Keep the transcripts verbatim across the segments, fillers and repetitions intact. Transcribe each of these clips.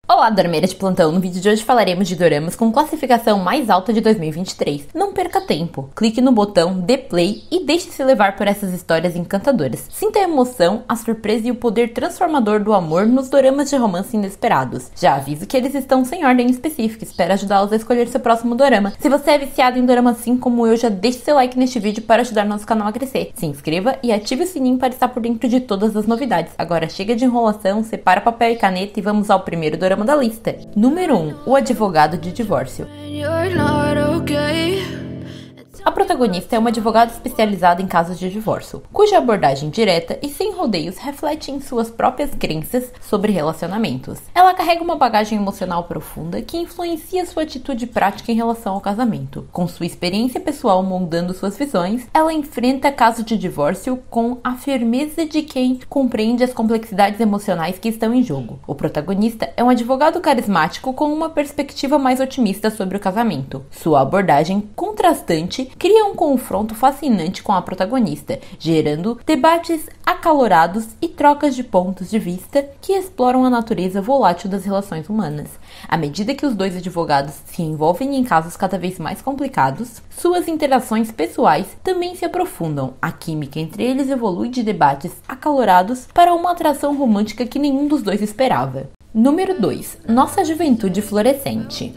Olá, dorameira de plantão! No vídeo de hoje falaremos de doramas com classificação mais alta de dois mil e vinte e três. Não perca tempo, clique no botão dê play e deixe-se levar por essas histórias encantadoras. Sinta a emoção, a surpresa e o poder transformador do amor nos doramas de romance inesperados. Já aviso que eles estão sem ordem específica, espero ajudá-los a escolher seu próximo dorama. Se você é viciado em dorama assim como eu, já deixe seu like neste vídeo para ajudar nosso canal a crescer. Se inscreva e ative o sininho para estar por dentro de todas as novidades. Agora chega de enrolação, separa papel e caneta e vamos ao primeiro dorama da lista. Número um. O Advogado de Divórcio. A protagonista é uma advogada especializada em casos de divórcio, cuja abordagem direta e sem rodeios reflete em suas próprias crenças sobre relacionamentos. Ela carrega uma bagagem emocional profunda que influencia sua atitude prática em relação ao casamento. Com sua experiência pessoal moldando suas visões, ela enfrenta casos de divórcio com a firmeza de quem compreende as complexidades emocionais que estão em jogo. O protagonista é um advogado carismático com uma perspectiva mais otimista sobre o casamento. Sua abordagem contrastante cria um confronto fascinante com a protagonista, gerando debates acalorados e trocas de pontos de vista que exploram a natureza volátil das relações humanas. À medida que os dois advogados se envolvem em casos cada vez mais complicados, suas interações pessoais também se aprofundam. A química entre eles evolui de debates acalorados para uma atração romântica que nenhum dos dois esperava. Número dois. Nossa Juventude Florescente.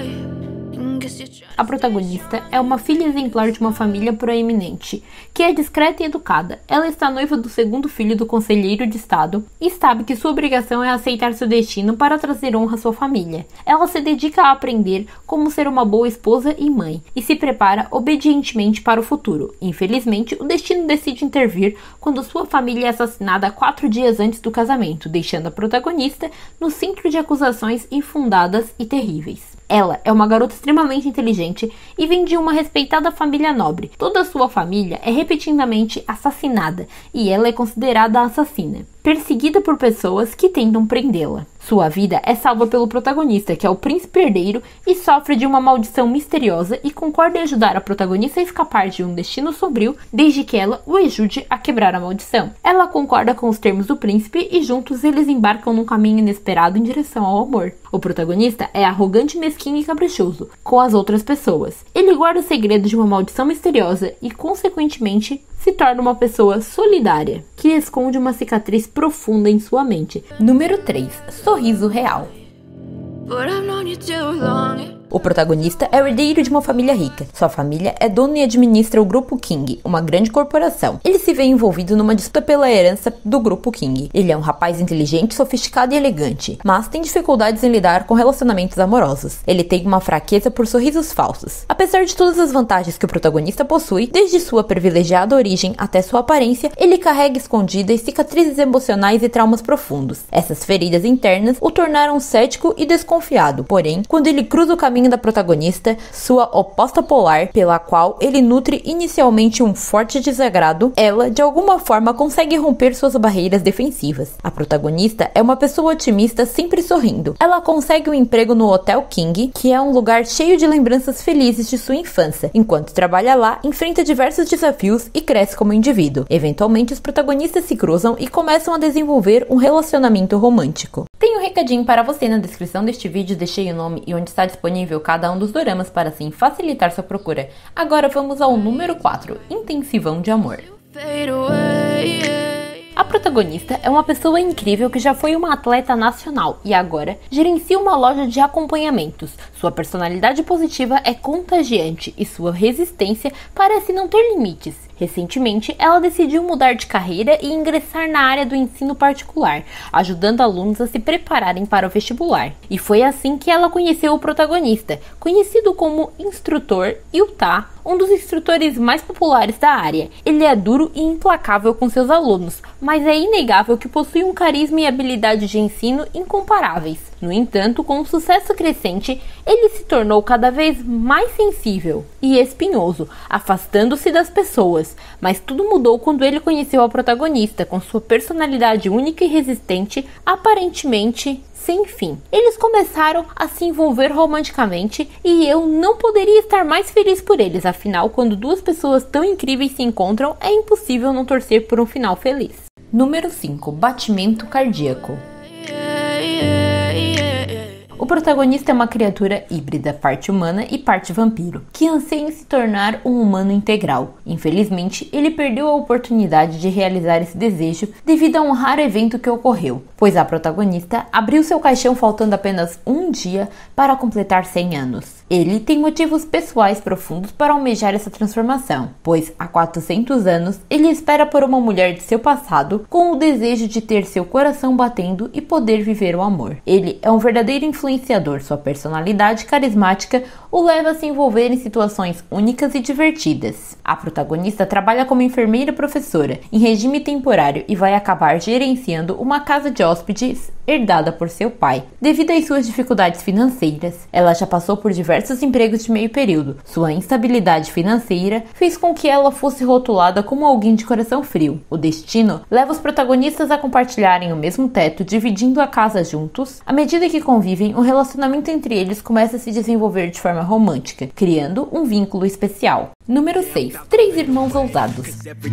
A protagonista é uma filha exemplar de uma família proeminente, que é discreta e educada. Ela está noiva do segundo filho do conselheiro de estado e sabe que sua obrigação é aceitar seu destino para trazer honra à sua família. Ela se dedica a aprender como ser uma boa esposa e mãe e se prepara obedientemente para o futuro. Infelizmente, o destino decide intervir quando sua família é assassinada quatro dias antes do casamento, deixando a protagonista no centro de acusações infundadas e terríveis. Ela é uma garota extremamente inteligente e vem de uma respeitada família nobre. Toda a sua família é repetidamente assassinada e ela é considerada a assassina, perseguida por pessoas que tentam prendê-la. Sua vida é salva pelo protagonista, que é o príncipe herdeiro e sofre de uma maldição misteriosa e concorda em ajudar a protagonista a escapar de um destino sombrio desde que ela o ajude a quebrar a maldição. Ela concorda com os termos do príncipe e juntos eles embarcam num caminho inesperado em direção ao amor. O protagonista é arrogante, mesquinho e caprichoso com as outras pessoas. Ele guarda o segredo de uma maldição misteriosa e, consequentemente, se torna uma pessoa solidária, que esconde uma cicatriz profunda em sua mente. Número três. Sorriso Real. O protagonista é o herdeiro de uma família rica. Sua família é dona e administra o Grupo King, uma grande corporação. Ele se vê envolvido numa disputa pela herança do Grupo King. Ele é um rapaz inteligente, sofisticado e elegante, mas tem dificuldades em lidar com relacionamentos amorosos. Ele tem uma fraqueza por sorrisos falsos. Apesar de todas as vantagens que o protagonista possui, desde sua privilegiada origem até sua aparência, ele carrega escondidas cicatrizes emocionais e traumas profundos. Essas feridas internas o tornaram cético e desconfiado. Porém, quando ele cruza o caminho da protagonista, sua oposta polar, pela qual ele nutre inicialmente um forte desagrado, ela de alguma forma consegue romper suas barreiras defensivas. A protagonista é uma pessoa otimista, sempre sorrindo. Ela consegue um emprego no Hotel King, que é um lugar cheio de lembranças felizes de sua infância. Enquanto trabalha lá, enfrenta diversos desafios e cresce como indivíduo. Eventualmente, os protagonistas se cruzam e começam a desenvolver um relacionamento romântico. Tem um recadinho para você na descrição deste vídeo, deixei o nome e onde está disponível cada um dos doramas para assim facilitar sua procura. Agora vamos ao número quatro, Intensivão de Amor. A protagonista é uma pessoa incrível que já foi uma atleta nacional e agora gerencia uma loja de acompanhamentos. Sua personalidade positiva é contagiante e sua resistência parece não ter limites. Recentemente, ela decidiu mudar de carreira e ingressar na área do ensino particular, ajudando alunos a se prepararem para o vestibular. E foi assim que ela conheceu o protagonista, conhecido como instrutor Yuta, um dos instrutores mais populares da área. Ele é duro e implacável com seus alunos, mas é inegável que possui um carisma e habilidade de ensino incomparáveis. No entanto, com o sucesso crescente, ele se tornou cada vez mais sensível e espinhoso, afastando-se das pessoas. Mas tudo mudou quando ele conheceu a protagonista, com sua personalidade única e resistente, aparentemente sem fim. Eles começaram a se envolver romanticamente e eu não poderia estar mais feliz por eles. Afinal, quando duas pessoas tão incríveis se encontram, é impossível não torcer por um final feliz. Número cinco. Batimento cardíaco. protagonista é uma criatura híbrida, parte humana e parte vampiro, que anseia em se tornar um humano integral. Infelizmente, ele perdeu a oportunidade de realizar esse desejo devido a um raro evento que ocorreu, pois a protagonista abriu seu caixão faltando apenas um dia para completar cem anos. Ele tem motivos pessoais profundos para almejar essa transformação, pois há quatrocentos anos ele espera por uma mulher de seu passado com o desejo de ter seu coração batendo e poder viver o amor. Ele é um verdadeiro influenciador, sua personalidade carismática o leva a se envolver em situações únicas e divertidas. A protagonista trabalha como enfermeira professora em regime temporário e vai acabar gerenciando uma casa de hóspedes herdada por seu pai. Devido às suas dificuldades financeiras, ela já passou por diversos empregos de meio período. Sua instabilidade financeira fez com que ela fosse rotulada como alguém de coração frio. O destino leva os protagonistas a compartilharem o mesmo teto, dividindo a casa juntos. À medida que convivem, o relacionamento entre eles começa a se desenvolver de forma romântica, criando um vínculo especial. Número seis. Três irmãos ousados.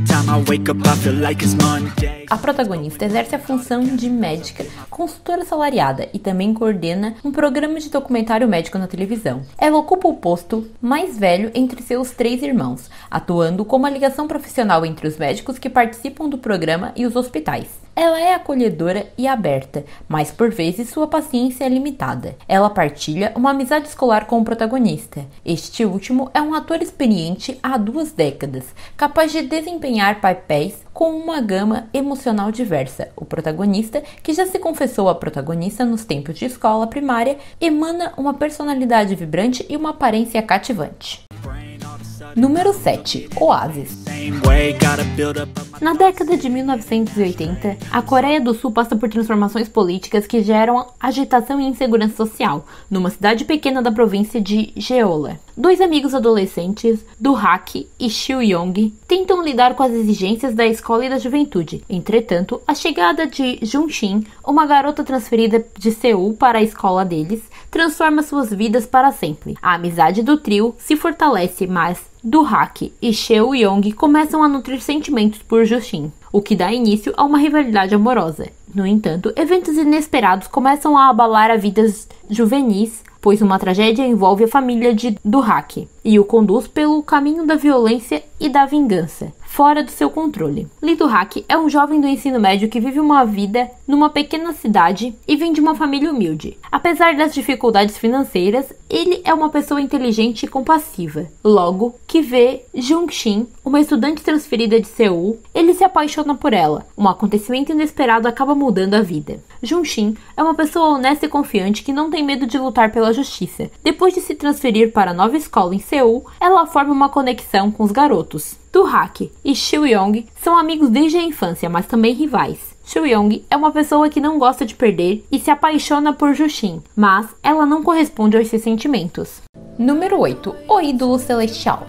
A protagonista exerce a função de médica, consultora assalariada e também coordena um programa de documentário médico na televisão. Ela ocupa o posto mais velho entre seus três irmãos, atuando como a ligação profissional entre os médicos que participam do programa e os hospitais. Ela é acolhedora e aberta, mas por vezes sua paciência é limitada. Ela partilha uma amizade escolar com o protagonista. Este último é um ator experiente há duas décadas, capaz de desempenhar papéis com uma gama emocional diversa. O protagonista, que já se confessou a protagonista nos tempos de escola primária, emana uma personalidade vibrante e uma aparência cativante. Número sete. Oasis. Na década de mil novecentos e oitenta, a Coreia do Sul passa por transformações políticas que geram agitação e insegurança social, numa cidade pequena da província de Jeolla. Dois amigos adolescentes, Do-hak e Seo-young, tentam lidar com as exigências da escola e da juventude. Entretanto, a chegada de Jun-shin, uma garota transferida de Seul para a escola deles, transforma suas vidas para sempre. A amizade do trio se fortalece, mas Do-hak e Seo-young começam a nutrir sentimentos por Jun-shin, o que dá início a uma rivalidade amorosa. No entanto, eventos inesperados começam a abalar a vidas juvenis, pois uma tragédia envolve a família de Do-hak e o conduz pelo caminho da violência e da vingança, fora do seu controle. Lee Do-hak é um jovem do ensino médio que vive uma vida numa pequena cidade e vem de uma família humilde. Apesar das dificuldades financeiras, ele é uma pessoa inteligente e compassiva. Logo que vê Jung-shin, uma estudante transferida de Seul, ele se apaixona por ela. Um acontecimento inesperado acaba mudando a vida. Jung-shin é uma pessoa honesta e confiante que não tem medo de lutar pela justiça. Depois de se transferir para a nova escola em Seul, ela forma uma conexão com os garotos. Do-hak e Seo-young são amigos desde a infância, mas também rivais. Seo-young é uma pessoa que não gosta de perder e se apaixona por Jun-shin, mas ela não corresponde aos seus sentimentos. Número oito. O ídolo celestial.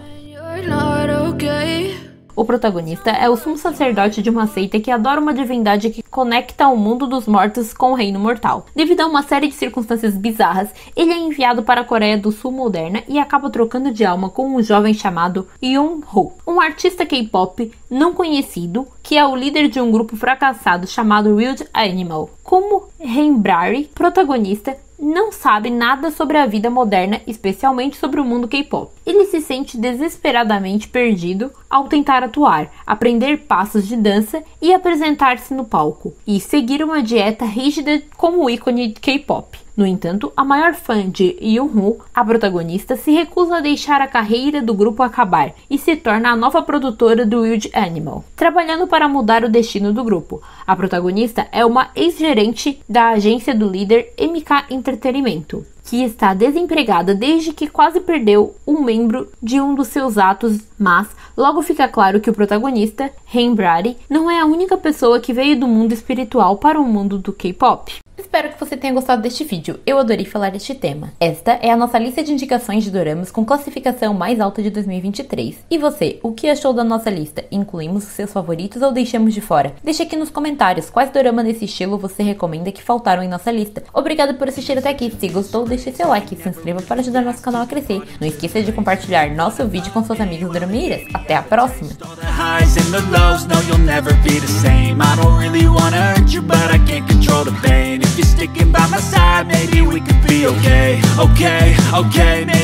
O protagonista é o sumo sacerdote de uma seita que adora uma divindade que conecta o mundo dos mortos com o reino mortal. Devido a uma série de circunstâncias bizarras, ele é enviado para a Coreia do Sul moderna e acaba trocando de alma com um jovem chamado Yoon-ho, um artista K-pop não conhecido que é o líder de um grupo fracassado chamado Wild Animal. Como Henbrari, protagonista, não sabe nada sobre a vida moderna, especialmente sobre o mundo K-pop. Ele se sente desesperadamente perdido ao tentar atuar, aprender passos de dança e apresentar-se no palco, e seguir uma dieta rígida como ícone de K-pop. No entanto, a maior fã de Yoon-ho, a protagonista, se recusa a deixar a carreira do grupo acabar e se torna a nova produtora do Wild Animal, trabalhando para mudar o destino do grupo. A protagonista é uma ex-gerente da agência do líder M K Entretenimento, que está desempregada desde que quase perdeu um membro de um dos seus atos, mas logo fica claro que o protagonista, Henbrari, não é a única pessoa que veio do mundo espiritual para o mundo do K-pop. Espero que você tenha gostado deste vídeo, eu adorei falar deste tema. Esta é a nossa lista de indicações de doramas com classificação mais alta de dois mil e vinte e três. E você, o que achou da nossa lista? Incluímos os seus favoritos ou deixamos de fora? Deixe aqui nos comentários quais doramas nesse estilo você recomenda que faltaram em nossa lista. Obrigada por assistir até aqui, se gostou deixe seu like e se inscreva para ajudar nosso canal a crescer. Não esqueça de compartilhar nosso vídeo com seus amigos dorameiras. Até a próxima! If you're sticking by my side, maybe we could be be okay, okay, okay.